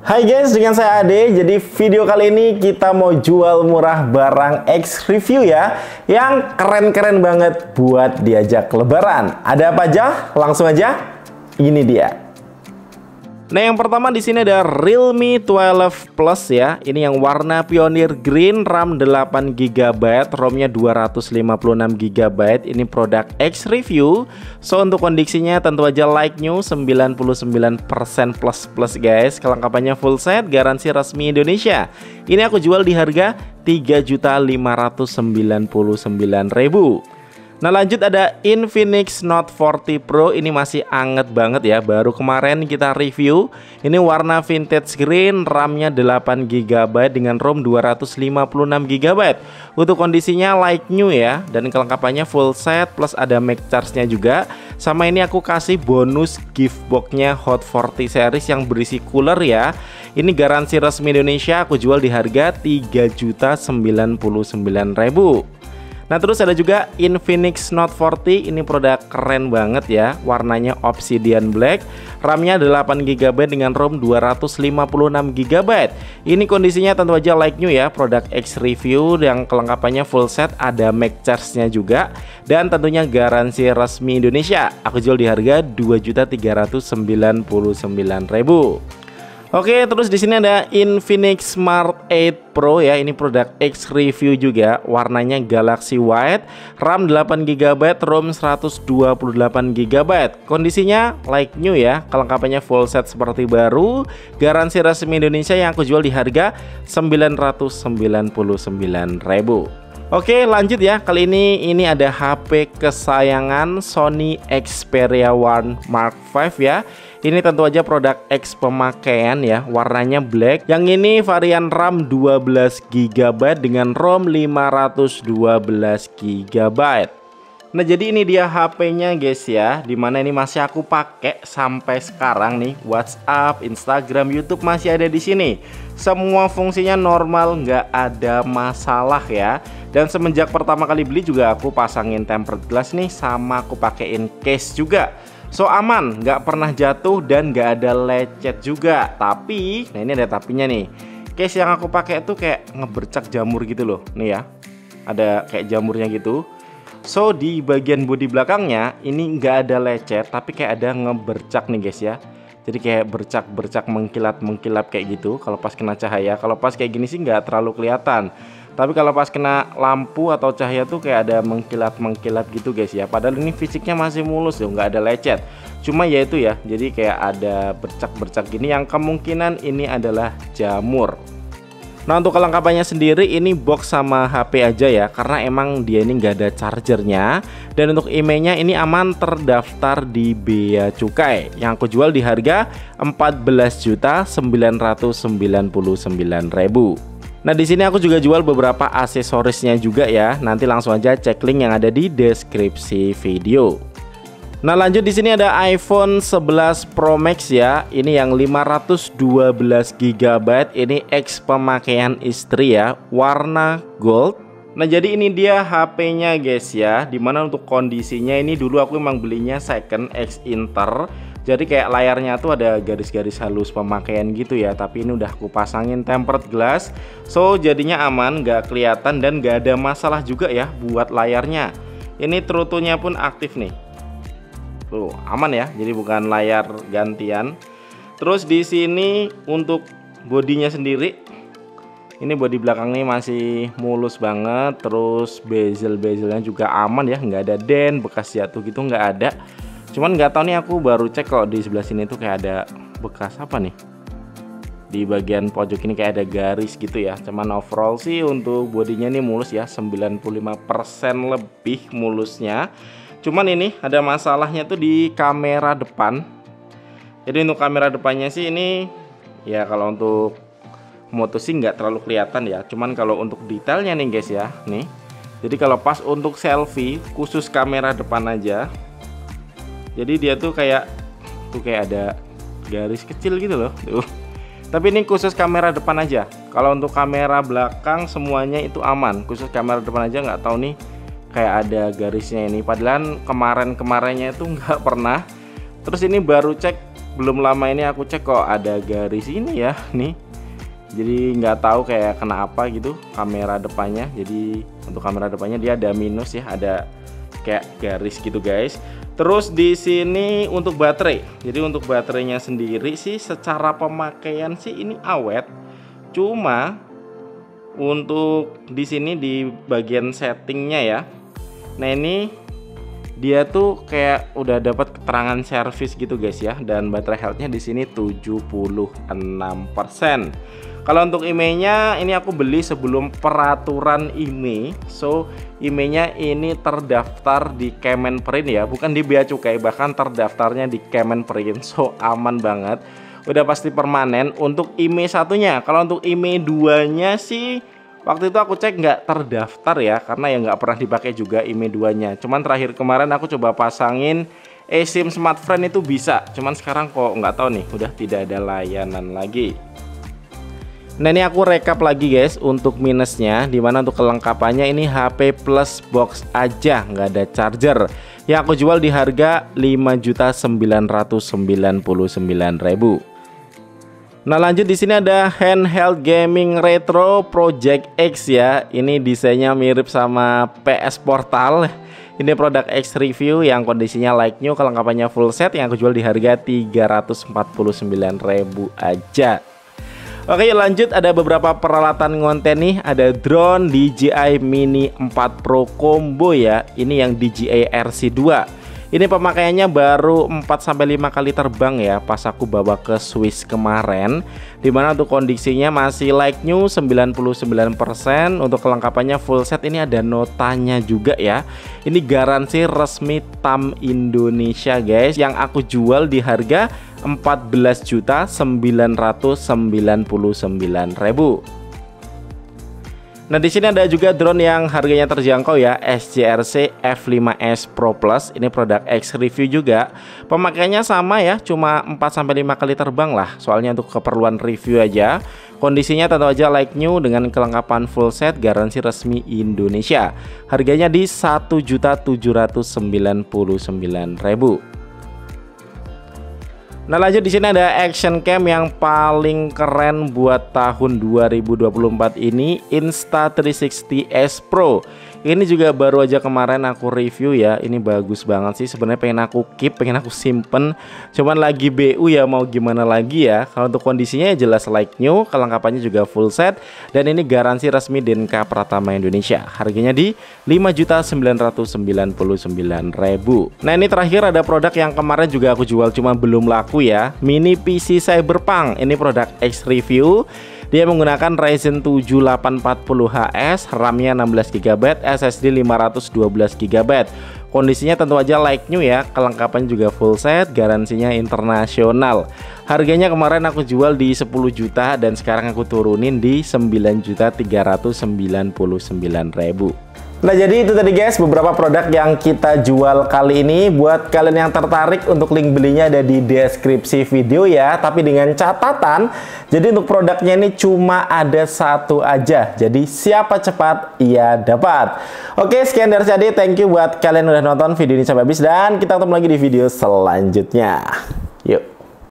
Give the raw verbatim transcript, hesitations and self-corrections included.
Hai guys, dengan saya Ade. Jadi video kali ini kita mau jual murah barang X review ya, yang keren-keren banget buat diajak lebaran. Ada apa aja? Langsung aja. Ini dia. Nah, yang pertama di sini ada Realme twelve Plus ya. Ini yang warna Pioneer Green, RAM delapan giga byte, ROM-nya dua ratus lima puluh enam giga byte. Ini produk X review. So untuk kondisinya tentu aja like new, sembilan puluh sembilan persen plus plus guys. Kelengkapannya full set, garansi resmi Indonesia. Ini aku jual di harga tiga juta lima ratus sembilan puluh sembilan ribu. Nah, lanjut ada Infinix Note empat puluh Pro. Ini masih anget banget ya, baru kemarin kita review. Ini warna vintage green, RAM-nya delapan giga byte dengan ROM dua ratus lima puluh enam giga byte. Untuk kondisinya like new ya, dan kelengkapannya full set plus ada Mac charge-nya juga. Sama ini aku kasih bonus gift box-nya Hot empat puluh series yang berisi cooler ya. Ini garansi resmi Indonesia, aku jual di harga tiga juta sembilan puluh sembilan ribu. Nah, terus ada juga Infinix Note empat puluh. Ini produk keren banget ya, warnanya Obsidian Black, RAM-nya delapan giga byte dengan ROM dua ratus lima puluh enam giga byte. Ini kondisinya tentu aja like new ya, produk X review yang kelengkapannya full set, ada Mac charge-nya juga, dan tentunya garansi resmi Indonesia. Aku jual di harga dua juta tiga ratus sembilan puluh sembilan ribu. Oke, terus di sini ada Infinix Smart delapan Pro ya. Ini produk X review juga, warnanya Galaxy White, RAM delapan giga byte, ROM seratus dua puluh delapan giga byte. Kondisinya like new ya, kelengkapannya full set seperti baru, garansi resmi Indonesia yang aku jual di harga sembilan ratus sembilan puluh sembilan ribu. Oke, lanjut ya. Kali ini ini ada H P kesayangan Sony Xperia One Mark five ya. Ini tentu aja produk X pemakaian ya, warnanya black. Yang ini varian RAM dua belas giga byte dengan ROM lima ratus dua belas giga byte. Nah, jadi ini dia H P-nya guys ya, dimana ini masih aku pakai sampai sekarang nih. WhatsApp, Instagram, YouTube masih ada di sini. Semua fungsinya normal, nggak ada masalah ya. Dan semenjak pertama kali beli juga aku pasangin tempered glass nih, sama aku pakein case juga. So aman, nggak pernah jatuh dan nggak ada lecet juga. Tapi, nah ini ada tapinya nih. Case yang aku pakai itu kayak ngebercak jamur gitu loh. Nih ya, ada kayak jamurnya gitu. So di bagian bodi belakangnya ini nggak ada lecet, tapi kayak ada ngebercak nih guys ya. Jadi kayak bercak-bercak mengkilat-mengkilap kayak gitu. Kalau pas kena cahaya, kalau pas kayak gini sih nggak terlalu kelihatan. Tapi kalau pas kena lampu atau cahaya tuh kayak ada mengkilat-mengkilat gitu guys ya. Padahal ini fisiknya masih mulus loh, nggak ada lecet. Cuma ya itu ya, jadi kayak ada bercak-bercak gini yang kemungkinan ini adalah jamur. Nah, untuk kelengkapannya sendiri ini box sama H P aja ya, karena emang dia ini nggak ada chargernya. Dan untuk emailnya ini aman terdaftar di Bea Cukai, yang aku jual di harga empat belas juta sembilan ratus sembilan puluh sembilan ribu. Nah, di sini aku juga jual beberapa aksesorisnya juga ya. Nanti langsung aja cek link yang ada di deskripsi video. Nah, lanjut di sini ada iPhone sebelas Pro Max ya. Ini yang lima ratus dua belas giga byte. Ini X pemakaian istri ya, warna gold. Nah, jadi ini dia H P-nya guys ya. Dimana untuk kondisinya ini dulu aku memang belinya second X Inter. Jadi kayak layarnya tuh ada garis-garis halus pemakaian gitu ya. Tapi ini udah aku pasangin tempered glass. So jadinya aman, nggak kelihatan dan nggak ada masalah juga ya buat layarnya. Ini Truto-nya pun aktif nih. Tuh, aman ya. Jadi bukan layar gantian. Terus di sini untuk bodinya sendiri, ini bodi belakang nih masih mulus banget. Terus bezel-bezelnya juga aman ya, nggak ada dent, bekas jatuh gitu nggak ada. Cuman nggak tahu nih, aku baru cek kalau di sebelah sini tuh kayak ada bekas apa nih. Di bagian pojok ini kayak ada garis gitu ya. Cuman overall sih untuk bodinya ini mulus ya, sembilan puluh lima persen lebih mulusnya. Cuman ini ada masalahnya tuh di kamera depan. Jadi untuk kamera depannya sih ini ya, kalau untuk moto sih nggak terlalu kelihatan ya. Cuman kalau untuk detailnya nih guys ya, nih. Jadi kalau pas untuk selfie khusus kamera depan aja, jadi dia tuh kayak tuh kayak ada garis kecil gitu loh tuh. Tapi ini khusus kamera depan aja. Kalau untuk kamera belakang semuanya itu aman. Khusus kamera depan aja nggak tahu nih kayak ada garisnya ini. Padahal kemarin-kemarinnya itu nggak pernah. Terus ini baru cek belum lama ini aku cek kok ada garis ini ya nih. Jadi nggak tahu kayak kenapa gitu kamera depannya. Jadi untuk kamera depannya dia ada minus ya, ada kayak garis gitu guys. Terus di sini untuk baterai. Jadi untuk baterainya sendiri sih secara pemakaian sih ini awet. Cuma untuk di sini di bagian settingnya ya. Nah ini dia tuh kayak udah dapat keterangan servis gitu guys ya, dan baterai health-nya di sini tujuh puluh enam persen. Kalau untuk I M E I-nya ini aku beli sebelum peraturan I M E I. So I M E I-nya ini terdaftar di Kemenperin ya, bukan di Bea Cukai, bahkan terdaftarnya di Kemenperin. So aman banget, udah pasti permanen. Untuk I M E I satunya, kalau untuk I M E I dua-nya sih waktu itu aku cek nggak terdaftar ya, karena ya nggak pernah dipakai juga I M E I dua-nya. Cuman terakhir kemarin aku coba pasangin eSIM Smartfren itu bisa. Cuman sekarang kok nggak tahu nih, udah tidak ada layanan lagi. Nah ini aku rekap lagi guys untuk minusnya, dimana untuk kelengkapannya ini H P plus box aja, nggak ada charger. Yang aku jual di harga lima juta sembilan ratus sembilan puluh sembilan ribu. Nah lanjut di sini ada handheld gaming retro Project X ya. Ini desainnya mirip sama P S Portal. Ini produk X review yang kondisinya like new, kelengkapannya full set, yang aku jual di harga tiga ratus empat puluh sembilan ribu aja. Oke lanjut, ada beberapa peralatan ngonten nih. Ada drone D J I Mini empat Pro Combo ya. Ini yang D J I R C dua. Ini pemakaiannya baru empat sampai lima kali terbang ya, pas aku bawa ke Swiss kemarin. Dimana untuk kondisinya masih like new sembilan puluh sembilan persen. Untuk kelengkapannya full set, ini ada notanya juga ya. Ini garansi resmi T A M Indonesia guys, yang aku jual di harga empat belas juta sembilan ratus sembilan puluh sembilan ribu. Nah di sini ada juga drone yang harganya terjangkau ya, S J R C F lima S Pro Plus. Ini produk X review juga. Pemakaiannya sama ya, cuma empat sampai lima kali terbang lah. Soalnya untuk keperluan review aja. Kondisinya tentu aja like new dengan kelengkapan full set, garansi resmi Indonesia. Harganya di satu juta tujuh ratus sembilan puluh sembilan ribu. Nah lanjut di sini ada action cam yang paling keren buat tahun dua ribu dua puluh empat ini, Insta tiga enam nol S Pro. Ini juga baru aja kemarin aku review ya. Ini bagus banget sih, sebenarnya pengen aku keep, pengen aku simpen. Cuman lagi B U ya, mau gimana lagi ya. Kalau untuk kondisinya ya jelas like new, kelengkapannya juga full set, dan ini garansi resmi Denka Pratama Indonesia. Harganya di lima juta sembilan ratus sembilan puluh sembilan ribu. Nah ini terakhir ada produk yang kemarin juga aku jual cuma belum laku ya, Mini P C Cyberpunk. Ini produk X review. Dia menggunakan Ryzen tujuh delapan empat puluh H S, RAM-nya enam belas giga byte, S S D lima ratus dua belas giga byte. Kondisinya tentu aja like new ya, kelengkapannya juga full set, garansinya internasional. Harganya kemarin aku jual di sepuluh juta dan sekarang aku turunin di sembilan juta tiga ratus sembilan puluh sembilan ribu. Nah jadi itu tadi guys beberapa produk yang kita jual kali ini. Buat kalian yang tertarik, untuk link belinya ada di deskripsi video ya. Tapi dengan catatan, jadi untuk produknya ini cuma ada satu aja. Jadi siapa cepat ia dapat. Oke sekian dari saya, thank you buat kalian yang udah nonton video ini sampai habis, dan kita ketemu lagi di video selanjutnya.